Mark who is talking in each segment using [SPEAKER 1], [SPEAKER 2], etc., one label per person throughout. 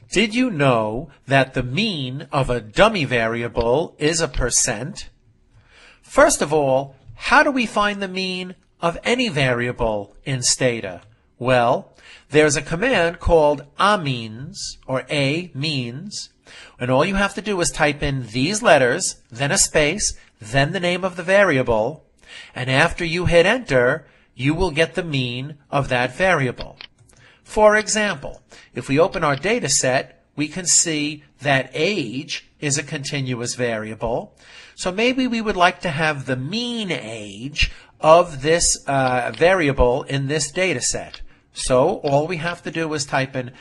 [SPEAKER 1] Did you know that the mean of a dummy variable is a %? First of all, how do we find the mean of any variable in Stata? Well, there's a command called ameans, or ameans, and all you have to do is type in these letters, then a space, then the name of the variable, and after you hit enter, you will get the mean of that variable. For example, if we open our data set, we can see that age is a continuous variable. So maybe we would like to have the mean age of this variable in this data set. So all we have to do is type in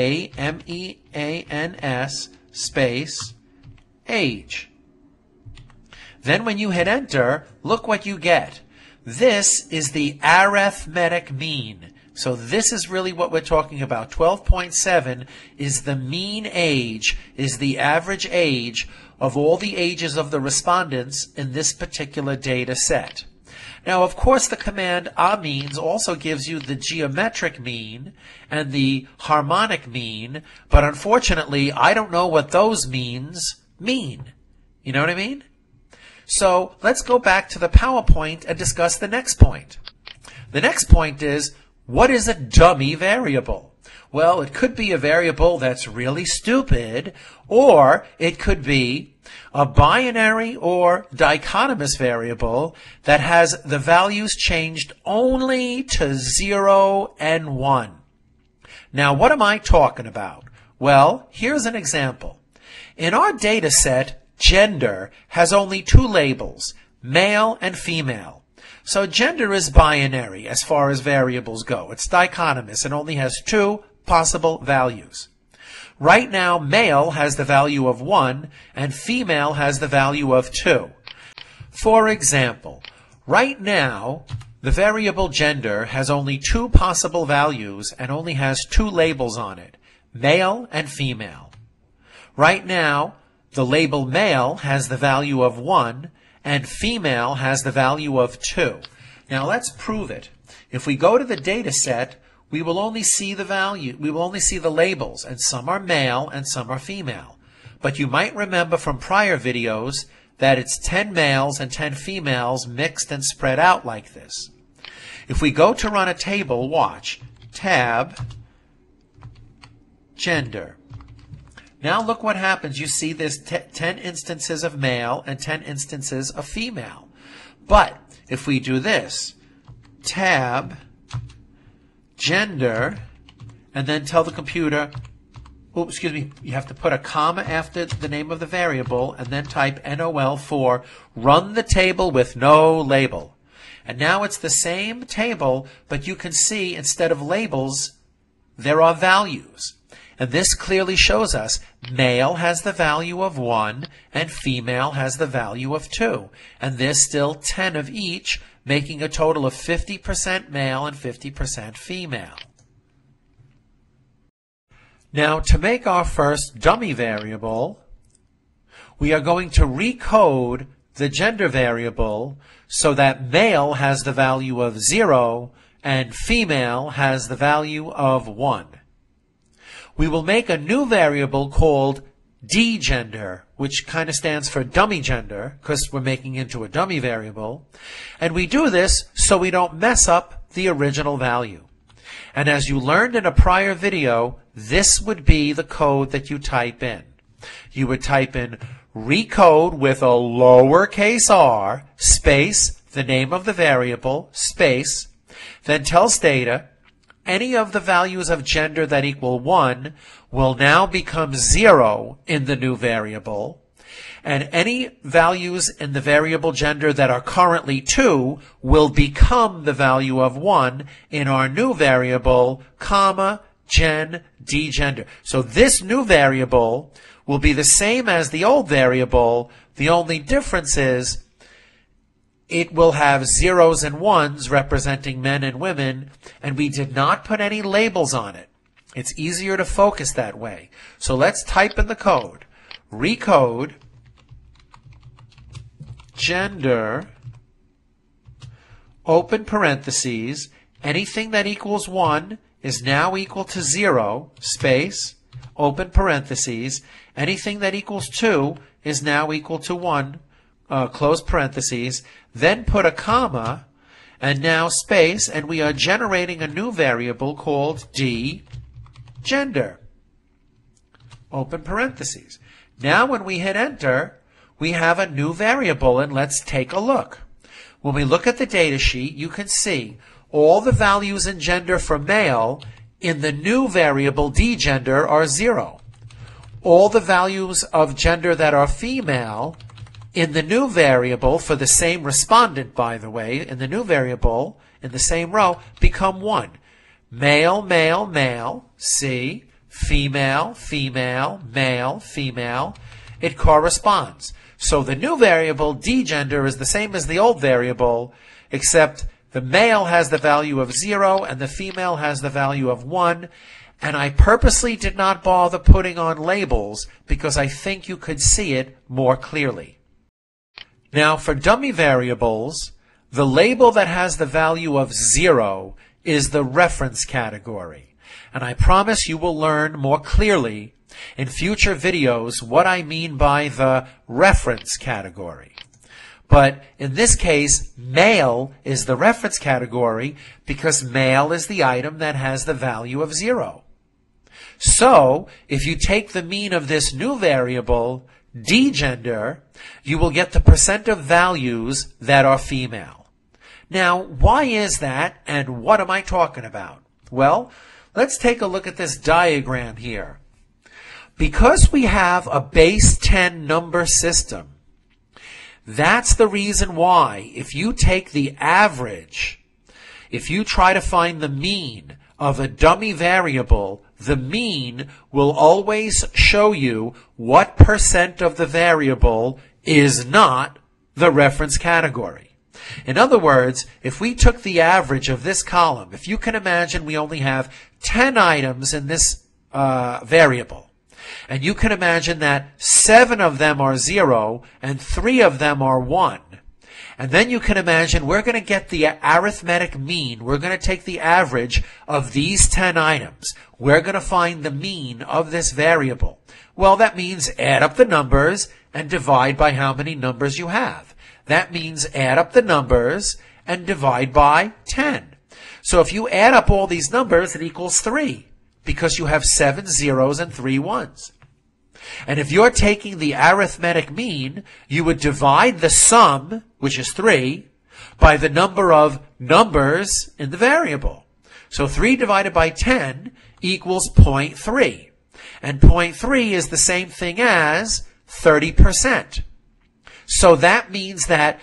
[SPEAKER 1] ameans space age. Then when you hit enter, look what you get. This is the arithmetic mean. So this is really what we're talking about. 12.7 is the mean age, is the average age of all the ages of the respondents in this particular data set. Now, of course, the command ameans also gives you the geometric mean and the harmonic mean, but unfortunately, I don't know what those means mean. You know what I mean? So let's go back to the PowerPoint and discuss the next point. The next point is, what is a dummy variable? Well, it could be a variable that's really stupid, or it could be a binary or dichotomous variable that has the values changed only to 0 and 1. Now, what am I talking about? Well, here's an example. In our data set, gender has only two labels, male and female. So gender is binary as far as variables go. It's dichotomous and only has two possible values. Right now, male has the value of 1 and female has the value of 2. For example, right now, the variable gender has only two possible values and only has two labels on it, male and female. Right now, the label male has the value of 1 and female has the value of 2. Now let's prove it. If we go to the data set, we will only see the value, we will only see the labels, and some are male and some are female. But you might remember from prior videos that it's 10 males and 10 females mixed and spread out like this. If we go to run a table, watch, tab, gender. Now look what happens. You see there's 10 instances of male and 10 instances of female. But if we do this, tab, gender, and then tell the computer, oh, excuse me, you have to put a comma after the name of the variable and then type NOL for run the table with no label. And now it's the same table, but you can see instead of labels, there are values. And this clearly shows us male has the value of 1 and female has the value of 2. And there's still 10 of each, making a total of 50% male and 50% female. Now, to make our first dummy variable, we are going to recode the gender variable so that male has the value of 0 and female has the value of 1. We will make a new variable called dgender, which kind of stands for dummy gender, because we're making into a dummy variable. And we do this so we don't mess up the original value. And as you learned in a prior video, this would be the code that you type in. You would type in recode with a lowercase r, space, the name of the variable, space, then tell Stata, any of the values of gender that equal 1 will now become 0 in the new variable, and any values in the variable gender that are currently 2 will become the value of 1 in our new variable, comma, dgender. So this new variable will be the same as the old variable. The only difference is it will have zeros and ones representing men and women, and we did not put any labels on it. It's easier to focus that way. So let's type in the code. Recode gender, open parentheses, anything that equals 1 is now equal to 0, space, open parentheses. Anything that equals 2 is now equal to 1, close parentheses. Then put a comma, and now space, and we are generating a new variable called d-gender. Open parentheses. Now when we hit enter, we have a new variable, and let's take a look. When we look at the data sheet, you can see all the values in gender for male in the new variable d-gender are 0. All the values of gender that are female in the new variable, for the same respondent, by the way, in the new variable, in the same row, become 1. Male, male, male, see, female, female, male, female. It corresponds. So the new variable, d-gender, is the same as the old variable, except the male has the value of 0 and the female has the value of 1. And I purposely did not bother putting on labels because I think you could see it more clearly. Now for dummy variables, the label that has the value of 0 is the reference category. And I promise you will learn more clearly in future videos what I mean by the reference category. But in this case, male is the reference category because male is the item that has the value of 0. So if you take the mean of this new variable, d-gender, you will get the percent of values that are female. Now, why is that, and what am I talking about? Well, let's take a look at this diagram here. Because we have a base 10 number system, that's the reason why if you take the average, if you try to find the mean of a dummy variable, the mean will always show you what percent of the variable is not the reference category. In other words, if we took the average of this column, if you can imagine we only have 10 items in this variable, and you can imagine that 7 of them are 0 and 3 of them are 1. And then you can imagine we're going to get the arithmetic mean. We're going to take the average of these 10 items. We're going to find the mean of this variable. Well, that means add up the numbers and divide by how many numbers you have. That means add up the numbers and divide by 10. So if you add up all these numbers, it equals 3 because you have 7 zeros and 3 ones. And if you're taking the arithmetic mean, you would divide the sum, which is 3, by the number of numbers in the variable. So 3 divided by 10 equals 0.3. And 0.3 is the same thing as 30%. So that means that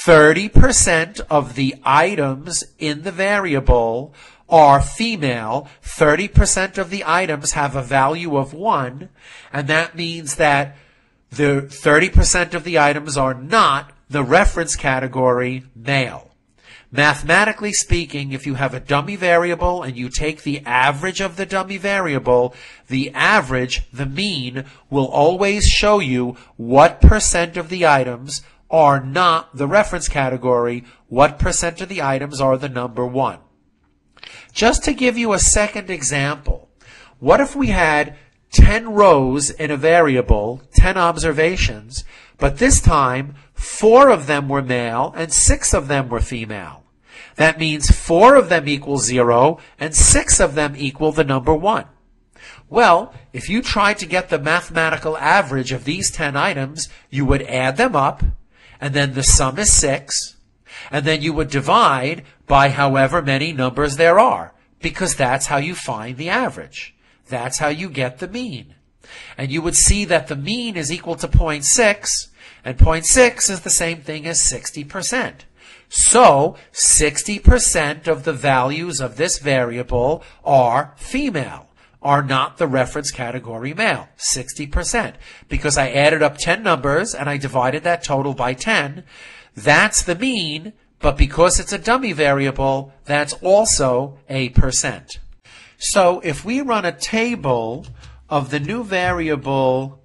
[SPEAKER 1] 30% of the items in the variable are female, 30% of the items have a value of 1, and that means that the 30% of the items are not the reference category male. Mathematically speaking, if you have a dummy variable and you take the average of the dummy variable, the average, the mean, will always show you what percent of the items are not the reference category, what percent of the items are the number 1. Just to give you a second example, what if we had 10 rows in a variable, 10 observations, but this time 4 of them were male and 6 of them were female? That means 4 of them equal 0 and 6 of them equal the number 1. Well, if you tried to get the mathematical average of these 10 items, you would add them up, and then the sum is 6, and then you would divide by however many numbers there are, because that's how you find the average. That's how you get the mean. And you would see that the mean is equal to 0.6, and 0.6 is the same thing as 60%. So 60% of the values of this variable are female, are not the reference category male, 60%. Because I added up 10 numbers and I divided that total by 10, that's the mean, but because it's a dummy variable, that's also a percent. So if we run a table of the new variable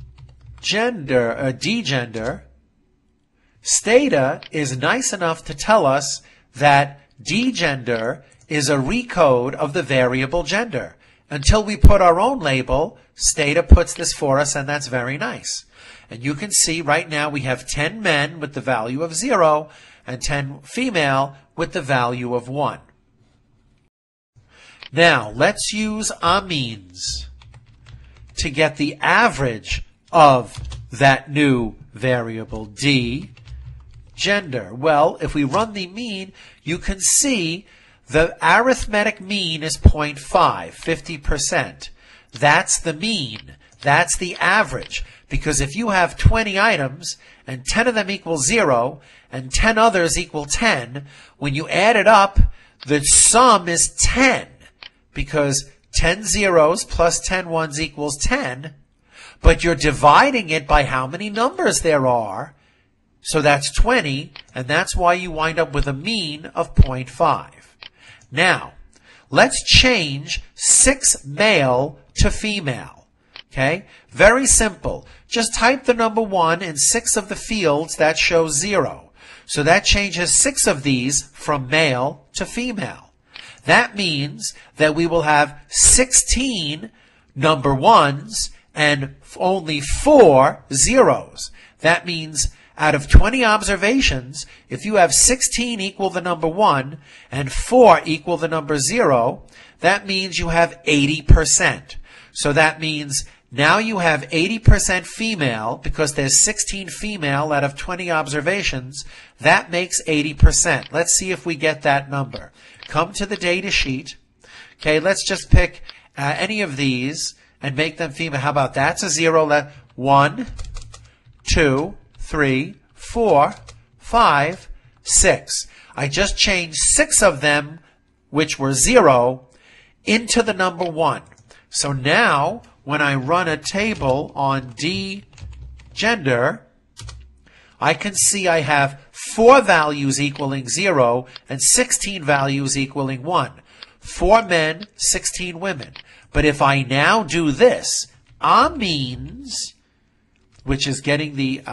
[SPEAKER 1] gender, d-gender, Stata is nice enough to tell us that d-gender is a recode of the variable gender. until we put our own label, Stata puts this for us, and that's very nice. And you can see right now we have 10 men with the value of 0 and 10 female with the value of 1. Now, let's use ameans to get the average of that new variable D, gender. Well, if we run the mean, you can see the arithmetic mean is 0.5, 50%. That's the mean. That's the average. Because if you have 20 items and 10 of them equal 0 and 10 others equal 10, when you add it up, the sum is 10. Because 10 zeros plus 10 ones equals 10, but you're dividing it by how many numbers there are. So that's 20, and that's why you wind up with a mean of 0.5. Now, let's change 6 male to female. Okay? Very simple. Just type the number 1 in 6 of the fields. That shows 0. So that changes 6 of these from male to female. That means that we will have 16 number 1s and only 4 zeros. That means out of 20 observations, if you have 16 equal the number 1 and 4 equal the number 0, that means you have 80%. So that means now you have 80% female because there's 16 female out of 20 observations. That makes 80%. Let's see if we get that number. Come to the data sheet. Okay, let's just pick any of these and make them female. How about that's a 0? 1, 2, 3, 4, 5, 6. I just changed 6 of them, which were 0, into the number 1. So now, when I run a table on D gender, I can see I have 4 values equaling 0 and 16 values equaling 1. 4 men, 16 women. But if I now do this, ameans, which is getting the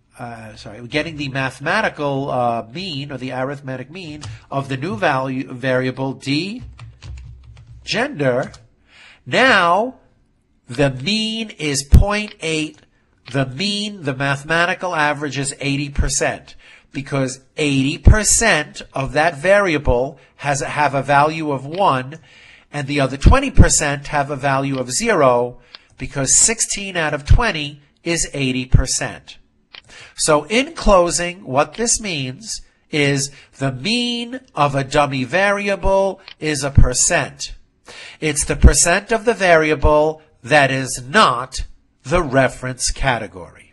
[SPEAKER 1] mathematical mean or the arithmetic mean of the new variable D gender, now the mean is 0.8. The mean, the mathematical average is 80%. Because 80% of that variable have a value of 1, and the other 20% have a value of 0, because 16 out of 20 is 80%. So in closing, what this means is the mean of a dummy variable is a percent. It's the percent of the variable that is not the reference category.